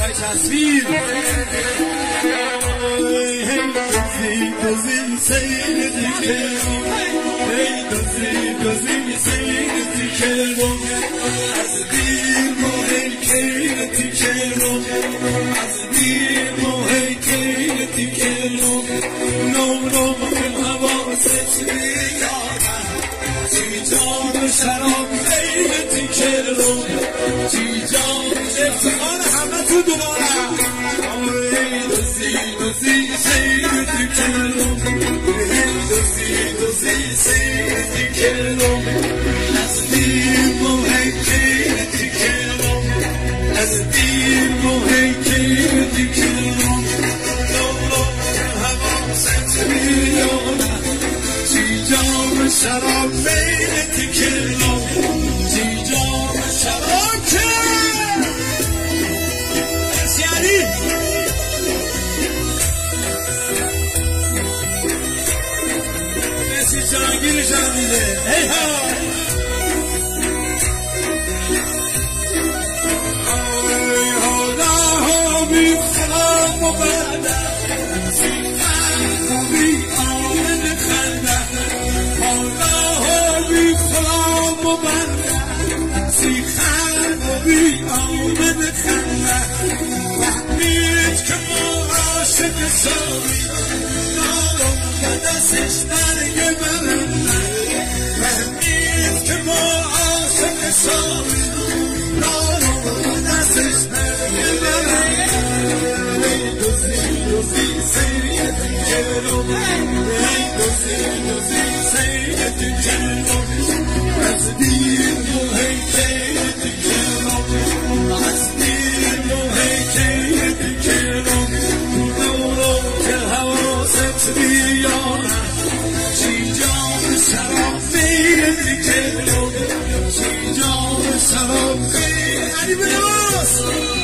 تصویر دوزی سیدی کرم دوزی سیدی کرم از دیر ماهی کیرتی کرم از دیر ماهی کیرتی کرم نو حواست بیارم چی جان شراب کیرتی کرم چی جان افتخار همه تو دارم دوزی سیدی کرم دوزی سیدی کرم از دیر ماهی کیرتی کرم از دیر ماهی کیرتی کرم نو حواست بیارم چی جام شراب کیرتی کرم چی جام شراب کرم سیانی مسی جانگیر شنیده ای ها دستش برگ برم فهمید که ما عاشق سامی دستش برگ برم ای دوزی سیدی کرم ای دوزی سیدی کرم از دیر ماهی کیرتی کرم از دیر ماهی کیرتی کرم که حواست بیارم چی جام شراب کیرتی کرم چی جام شراب کیرتی کرم